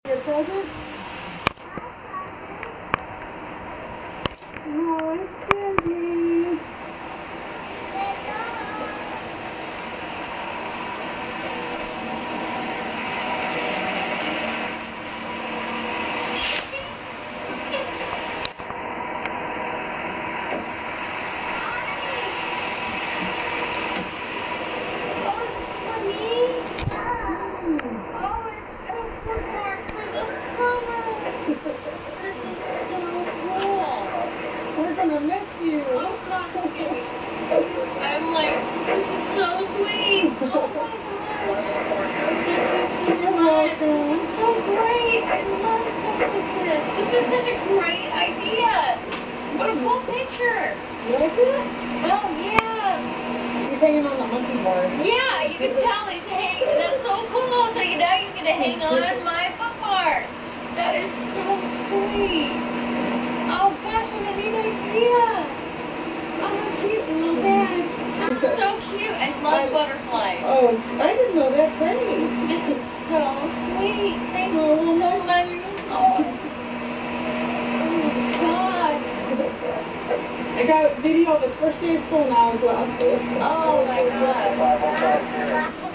Your present? Oh, it's candy. We're gonna miss you. Oh God, I'm like, this is so sweet. Oh my gosh. Thank you so much. This is so great. I love stuff like this. This is such a great idea. What a cool picture. You like it? Oh yeah. He's hanging on the monkey bar. Yeah, you can tell he's hanging. That's so cool. So now you get to hang on my bookmark. That is so sweet. Oh gosh, what a neat idea. Oh, how cute, a little bag. This is so cute. I love butterflies. Oh, I didn't know that pretty. This is so sweet. Thank you so much. Oh my gosh. I got video of his first day of school now with glasses. Oh my gosh.